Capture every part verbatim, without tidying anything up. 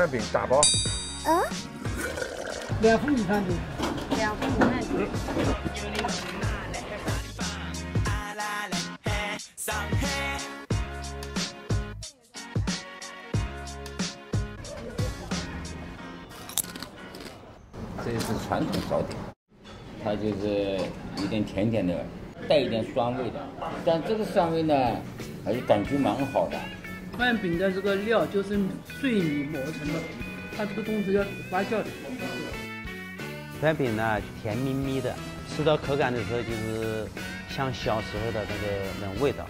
饭饼打包。 嗯。 两份米饭饼。 两份米饭饼。 这是传统糕点，它就是有点甜甜的，带一点酸味的，但这个酸味呢，还是感觉蛮好的。 饭饼的这个料就是碎米磨成的，它这个东西要发酵的。 饭饼呢甜蜜蜜的，吃到口感的时候就是像小时候的那个那种味道。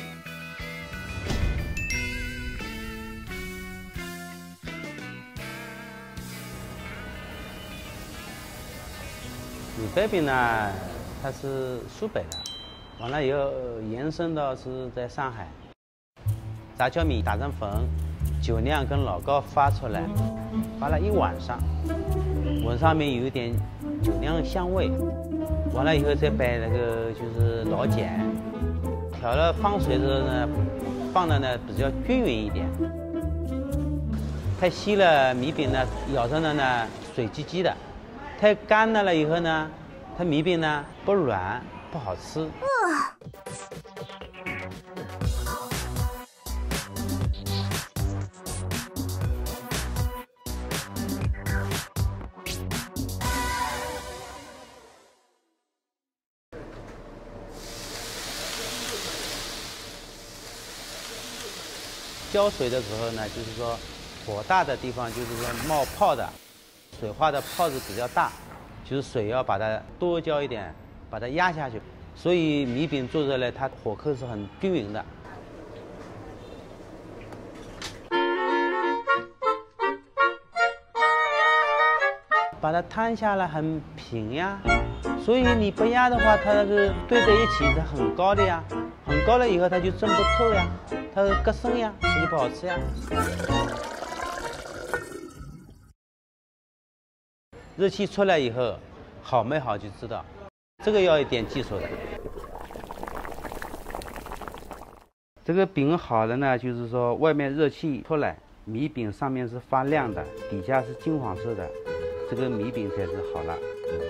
米饭饼呢，它是苏北的，完了以后延伸到是在上海，杂交米打成粉，酒酿跟老糕发出来，发了一晚上，碗上面有一点酒酿香味，完了以后再摆那个就是老碱，调了放水的时候呢，放的呢比较均匀一点，太稀了米饼呢咬着的呢水唧唧的。太干了了以后呢，它米饼呢不软不好吃。浇水的时候呢，就是说火大的地方就是说冒泡的。水化的泡子比较大，就是水要把它多浇一点，把它压下去，所以米饼做出来它火候是很均匀的。把它摊下来很平呀，所以你不压的话，它那个堆在一起是很高的呀，很高了以后它就蒸不透呀，它隔生呀，这就不好吃呀。热气出来以后，好没好就知道，这个要一点技术的。这个饼好了呢，就是说外面热气出来，米饼上面是发亮的，底下是金黄色的，这个米饼才是好了。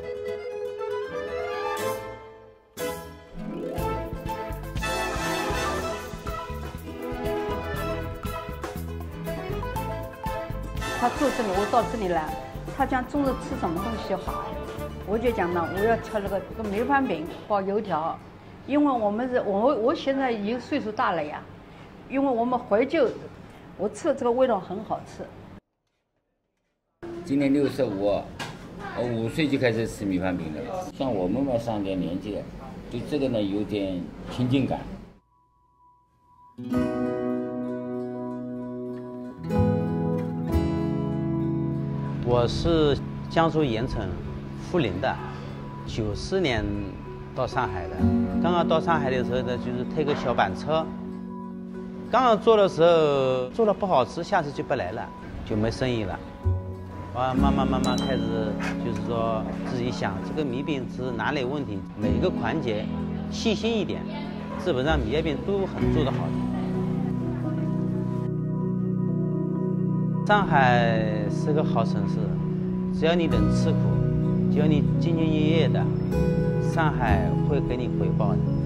他住这里，我到这里来。他讲中午吃什么东西好，我就讲呢，我要吃那个这个米饭饼包油条，因为我们是我我现在已经岁数大了呀，因为我们怀旧，我吃的这个味道很好吃。 今年六十五，我五岁就开始吃米饭饼了。像我们嘛上点年纪，对这个呢有点亲近感。 我是江苏盐城涪陵的，九四年到上海的。刚刚到上海的时候呢，就是推个小板车。刚刚做的时候做了不好吃，下次就不来了，就没生意了。啊，慢慢慢慢开始就是说自己想这个米饼是哪里问题，每一个环节细心一点，基本上米饼都很做得好的。上海是个好城市，只要你能吃苦，只要你兢兢业业的，上海会给你回报的。